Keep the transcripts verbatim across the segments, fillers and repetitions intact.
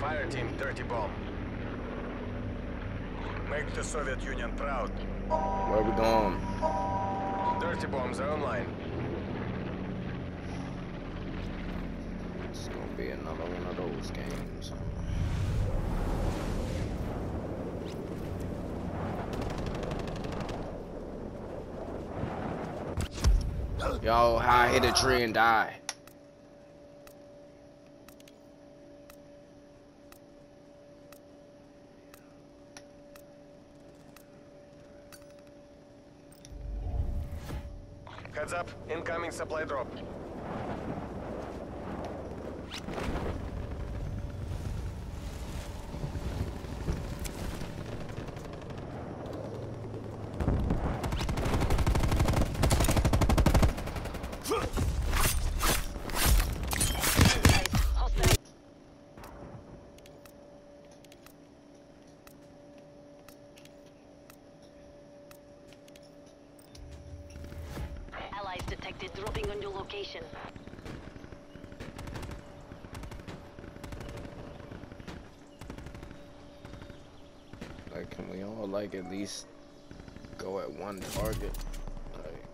Fire team, dirty bomb. Make the Soviet Union proud. Where are we going? Dirty bombs are online. It's gonna be another one of those games. Yo, how I hit a tree and die. Heads up, incoming supply drop. Detected dropping on your location. Like, can we all like at least go at one target? Like,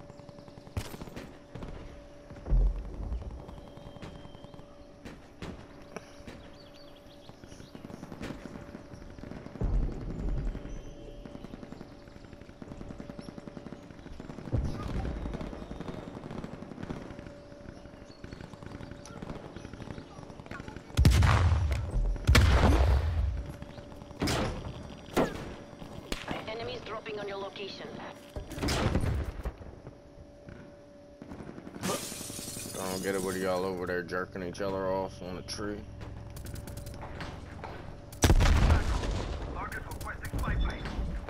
dropping on your location. I don't get it with y'all over there jerking each other off on a tree. Target requesting spy plane.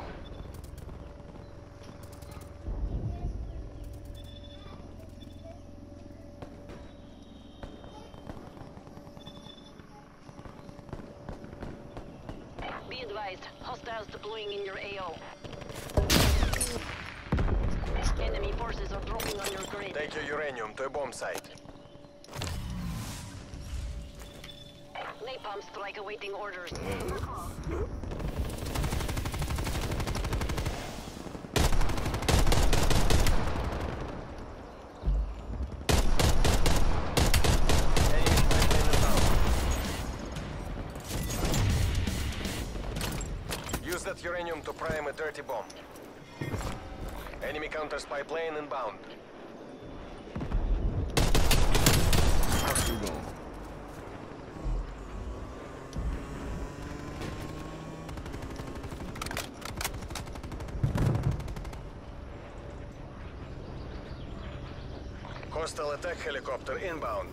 Be advised, hostiles deploying in your A O. Enemy forces are dropping on your grid. Take your uranium to a bomb site. Napalm strike awaiting orders. Use that uranium to prime a dirty bomb. Enemy counter spy plane inbound. Where you going? Hostile attack helicopter inbound.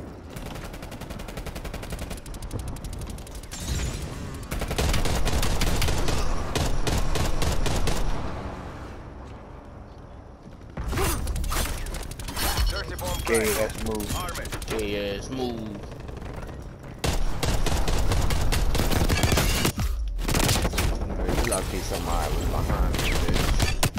Yeah, that's smooth. Yeah, yeah, smooth. You lucky somebody was behind me, bitch.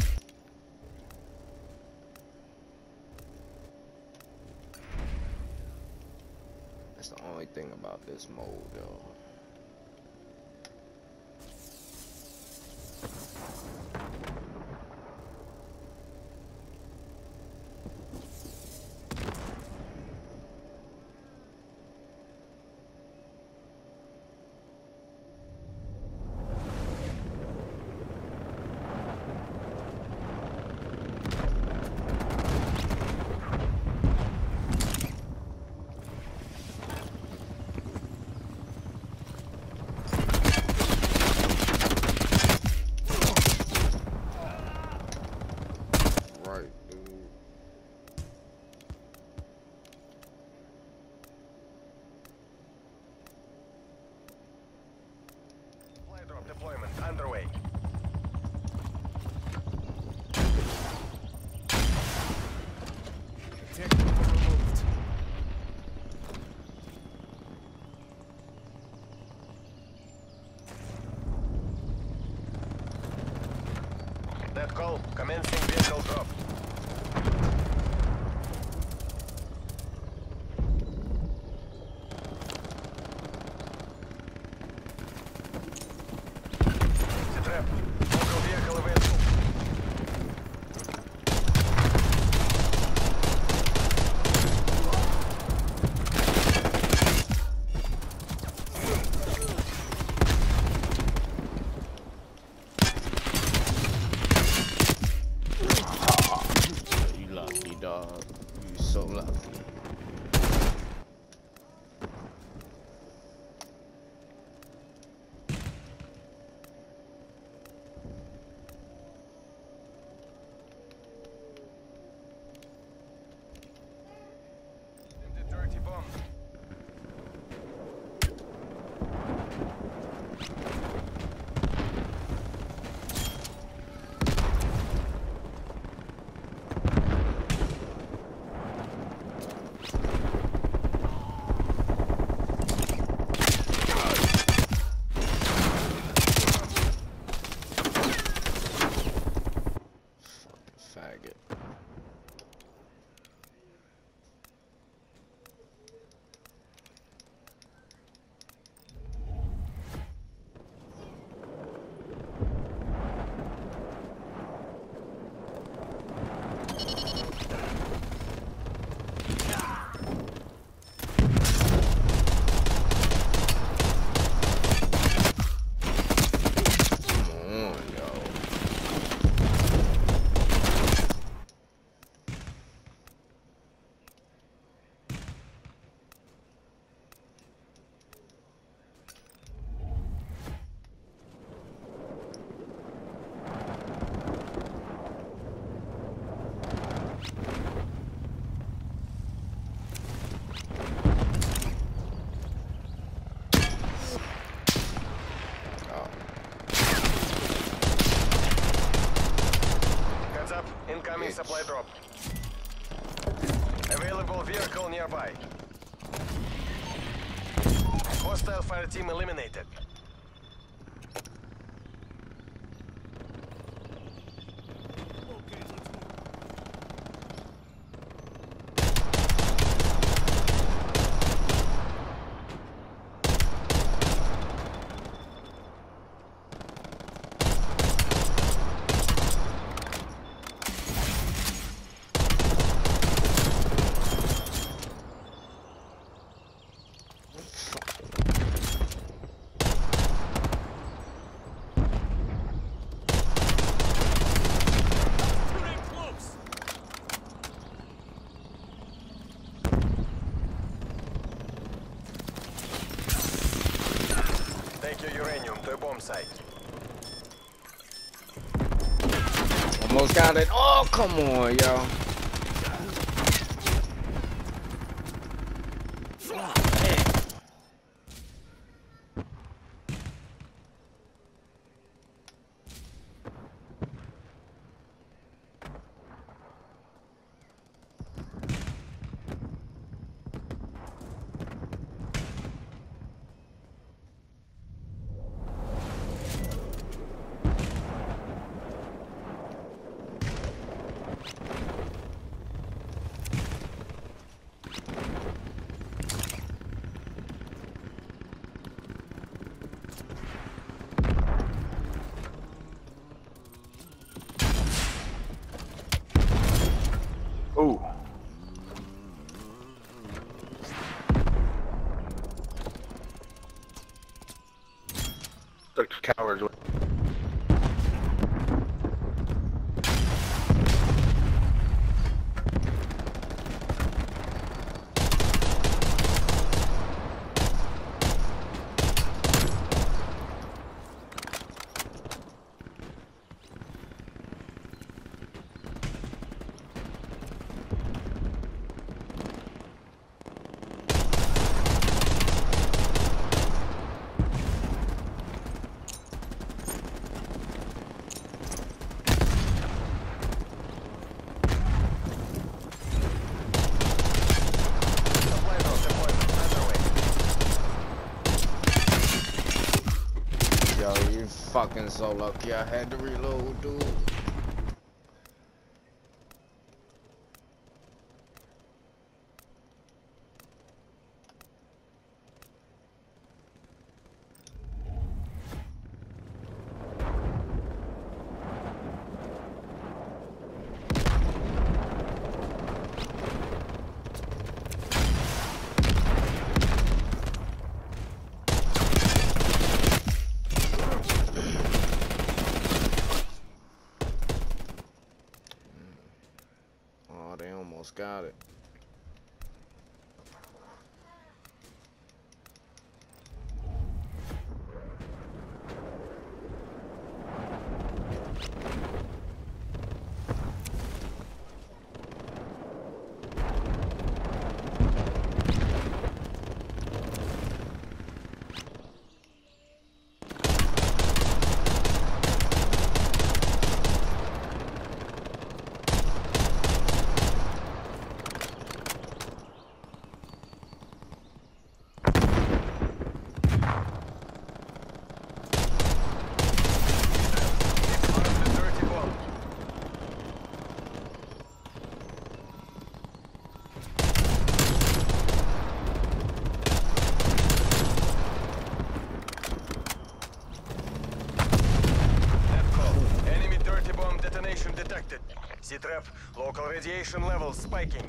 That's the only thing about this mode, though. Deployment underway. That call, commencing vehicle drop. left. The dirty bomb. Faggot. Come on, yo. Oh. Heads up, incoming Bitch. supply drop. Available vehicle nearby. Hostile fire team eliminated. Take your uranium to a bomb site. Almost got it. Oh, come on, yo. Ooh. Took the cowards with. Supply drop deployment underway. Yo, you fucking so lucky I had to reload, dude. rep. Local radiation levels spiking.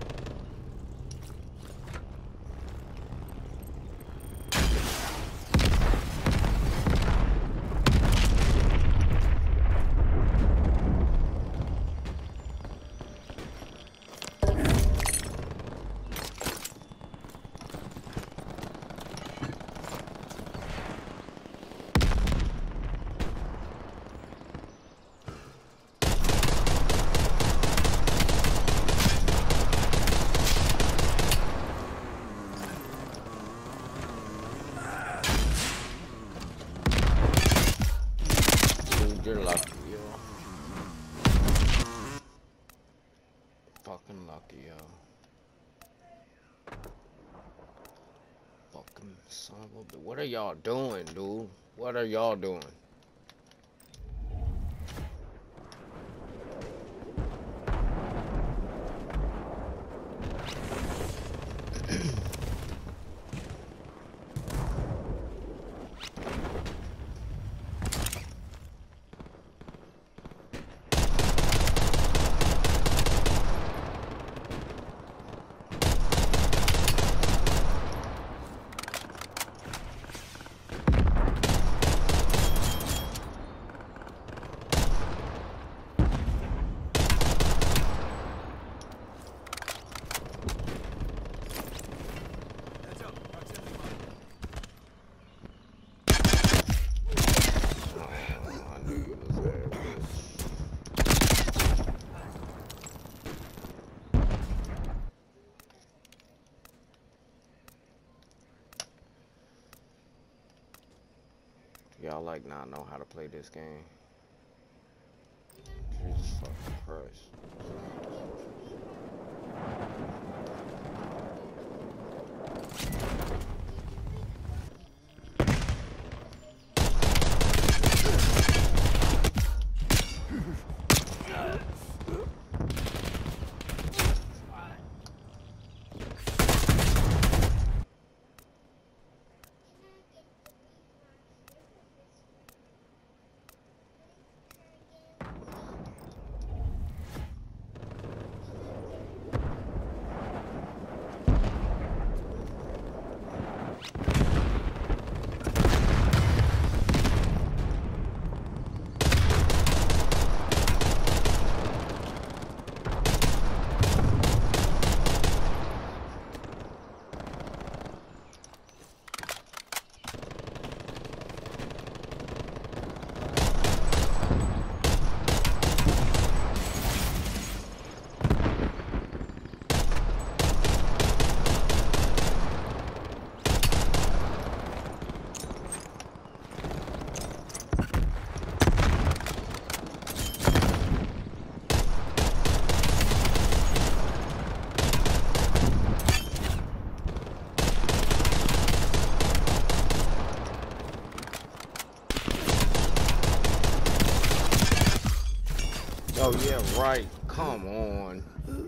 You're lucky, yo. Fucking lucky, yo. Fucking son of a bitch. What are y'all doing, dude? What are y'all doing? Y'all like not know how to play this game. Jesus fucking Christ. Oh yeah, right. Come on.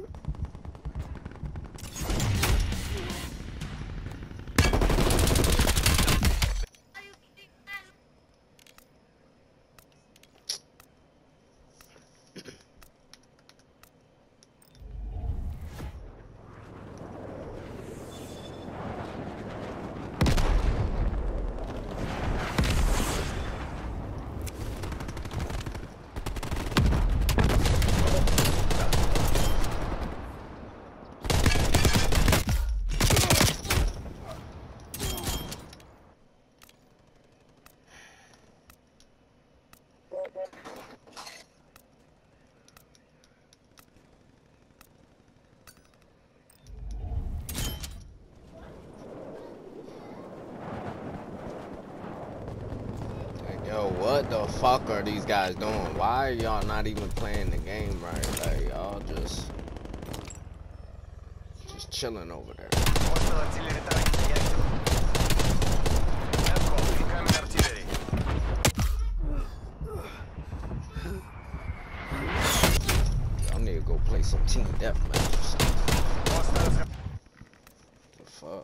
Yo, what the fuck are these guys doing? Why are y'all not even playing the game right? Like, y'all just... Just chilling over there. Hostile artillery target active. Echo, incoming artillery. Y'all need to go play some team deathmatch or something. Hostiles have... The fuck?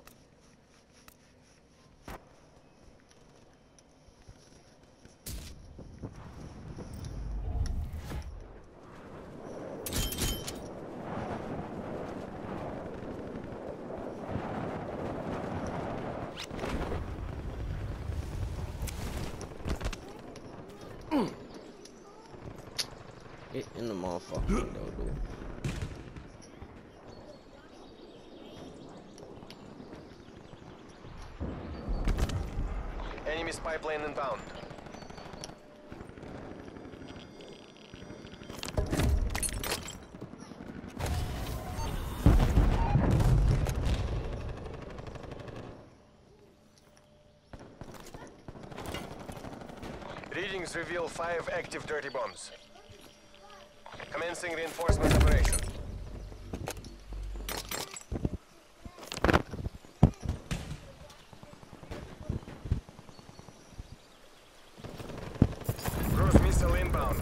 Get in the motherfucking window, dude. Enemy spy plane inbound. Readings reveal five active dirty bombs. Commencing reinforcement operation. Cruise missile inbound.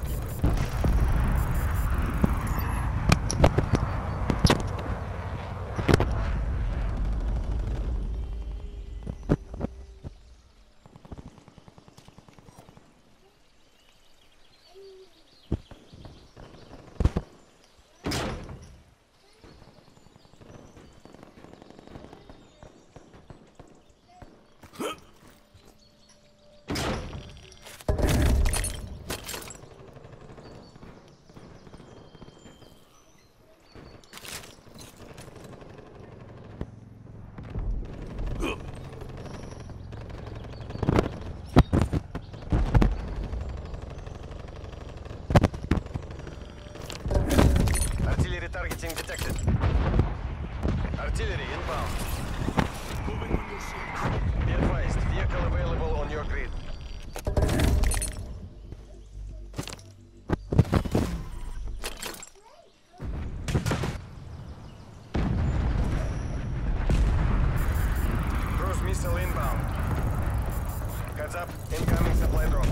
Artillery targeting detected. Artillery inbound. Moving on your seat. Be advised, vehicle available on your grid. Cruise missile inbound. Heads up, incoming supply drone.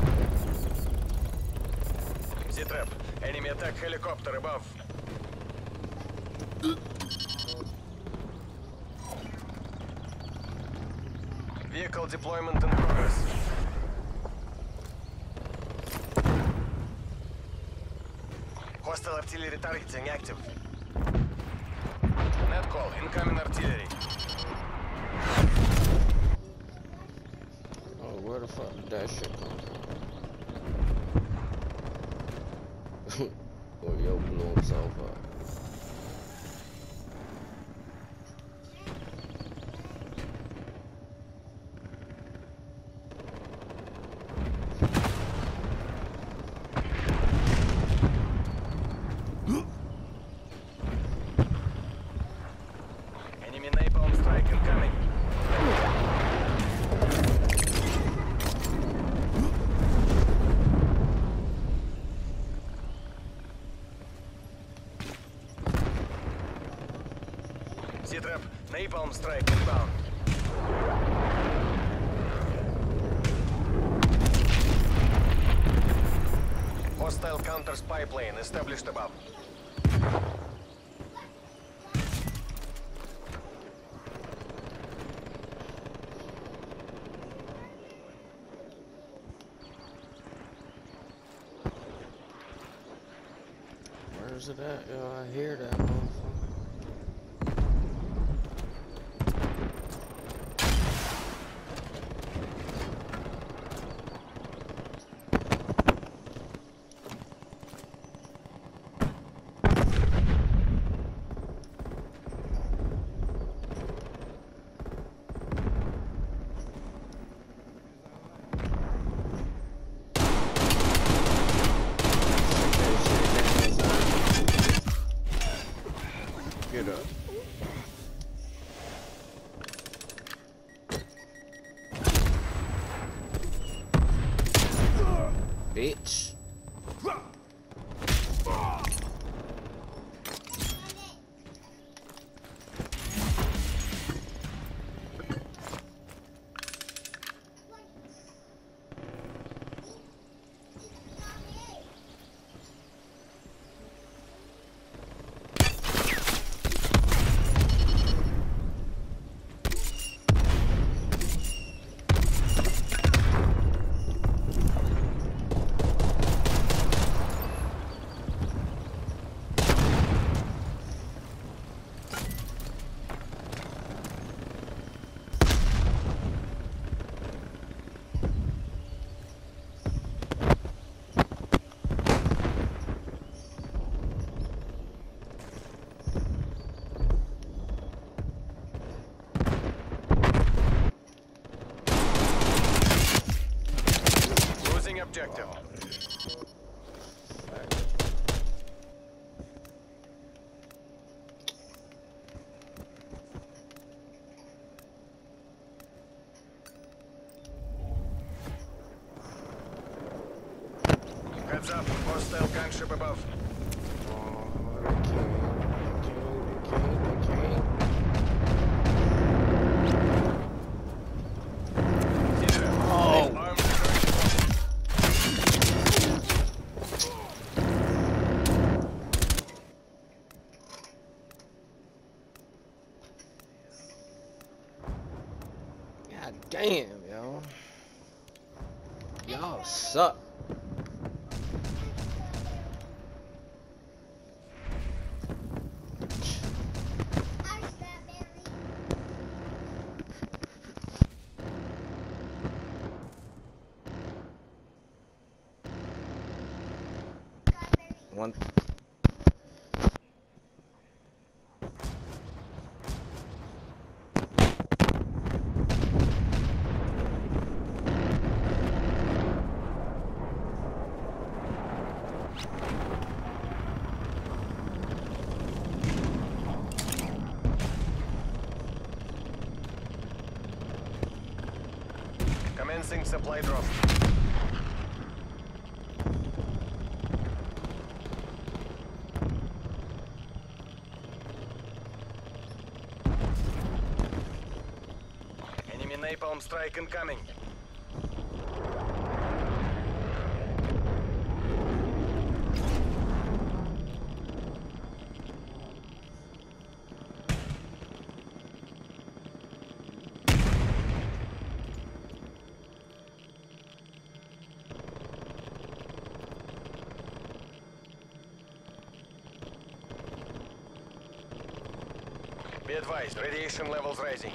Z-trap, enemy attack helicopter above. Vehicle deployment in progress. Hostile artillery targeting active. Net call, incoming artillery. Oh, where the fuck did that shit come from? Or yo blew himself up. Enemy napalm strike incoming. Z-trap, napalm strike inbound. Hostile counter spy plane established above. Where's it at? Yo, I hear that motherfucker. active. Heads up, hostile gunship above. Oh, they came, they came, they came, they came. Oh! Armed God damn, yo. Y'all suck. One. Commencing supply drop. Enemy napalm strike incoming. Be advised, radiation levels rising.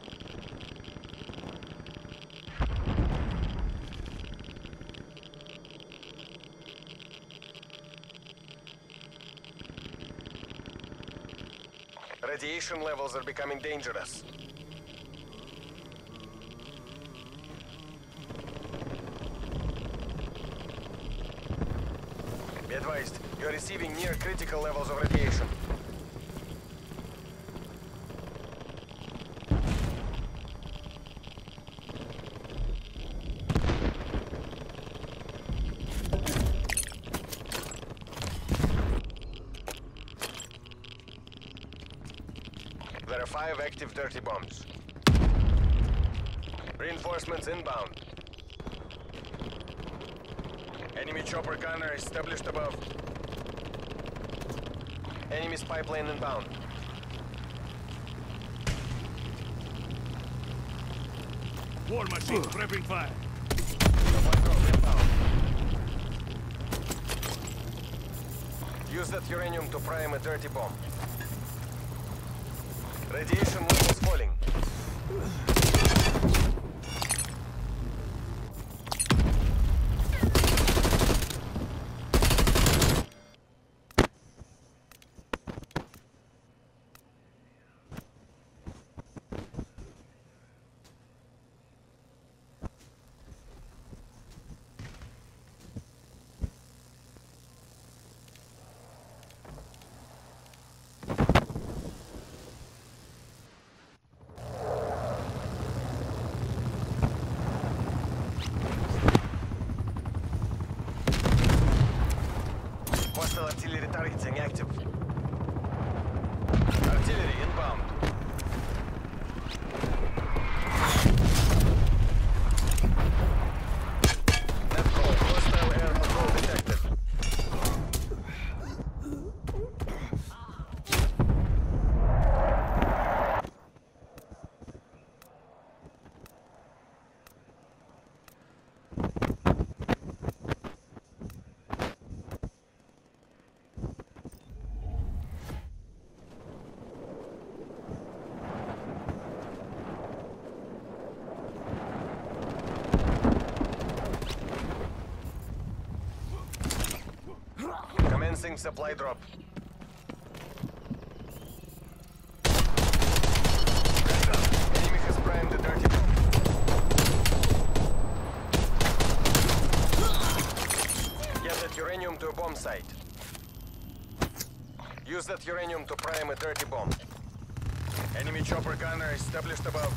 Radiation levels are becoming dangerous. Be advised, you are receiving near critical levels of radiation. There are five active dirty bombs. Reinforcements inbound. Enemy chopper gunner established above. Enemy spy plane inbound. War machine prepping fire. Supply drop inbound. Use that uranium to prime a dirty bomb. Radiation levels falling. Hostile artillery targeting active. Artillery inbound. Net call. Hostile air patrol detected. Commencing supply drop. Enemy has primed the dirty bomb. site. Use that uranium to prime a dirty bomb. Enemy chopper gunner established above.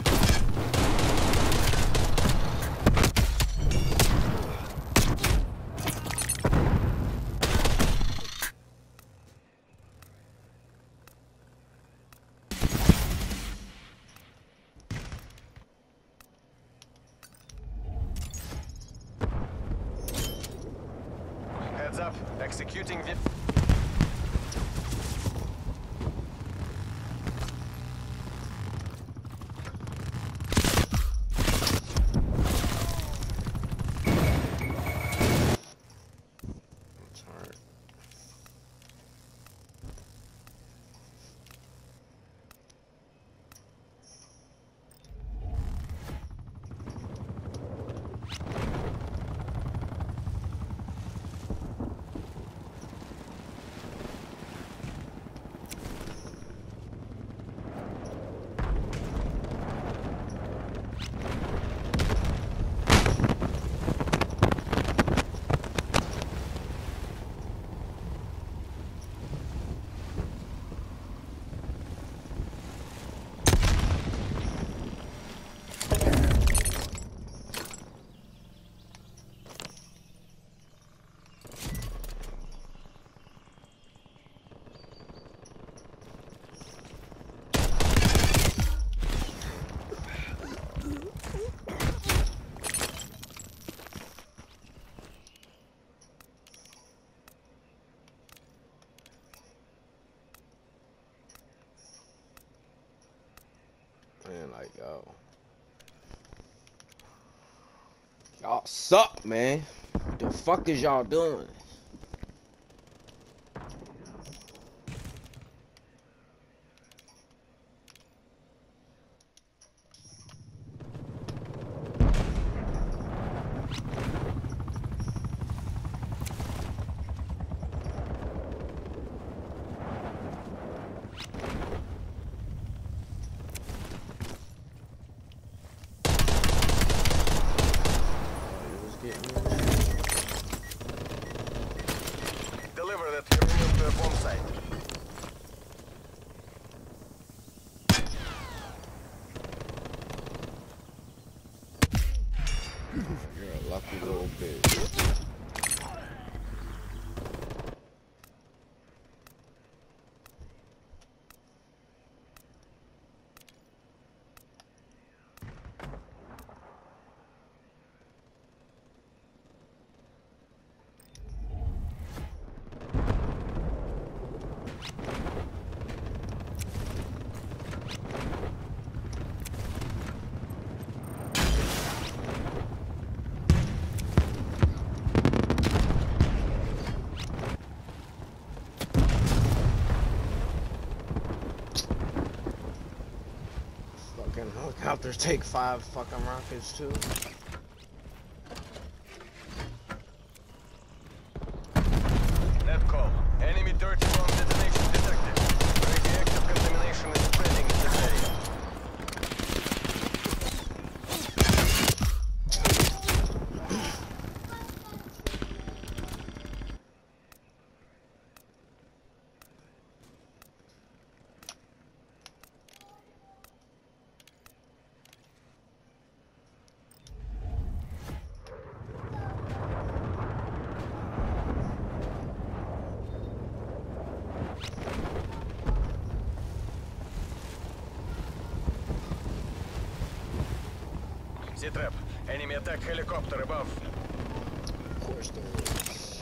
Heads up, executing the... Man, like, yo. Y'all suck, man. What the fuck is y'all doing? Deliver that uranium to a bomb site. You're a lucky little bitch. Fucking helicopters take five fucking rockets too. Net call. Enemy dirty bomb detonation detected. Radioactive contamination is spreading in this area. Z-trap. Enemy attack helicopter above. Of course there is.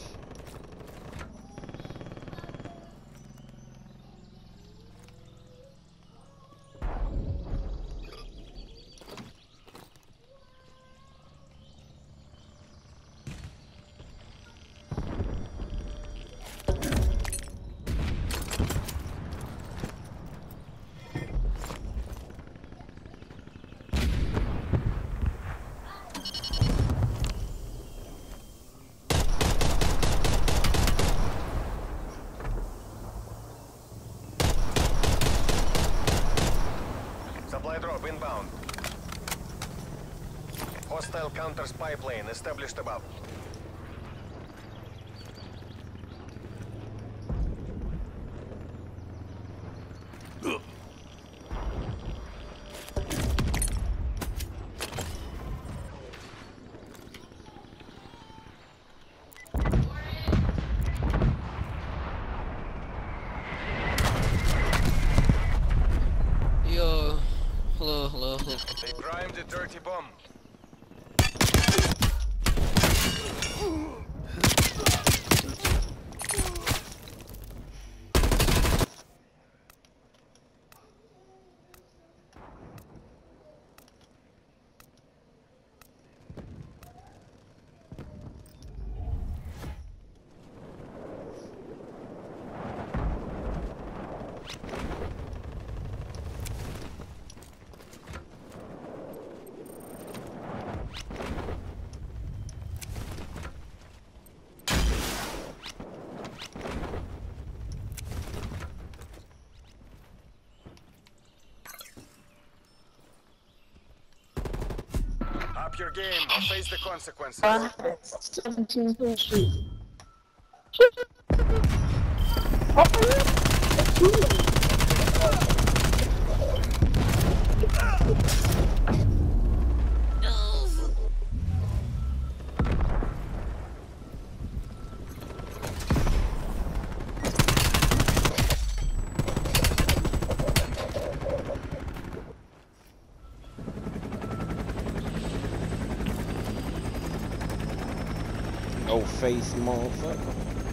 Supply drop inbound. Hostile counter spy plane established above. hello, hello, hello. They primed the dirty bomb. Up your game or face the consequences. No face, motherfucker.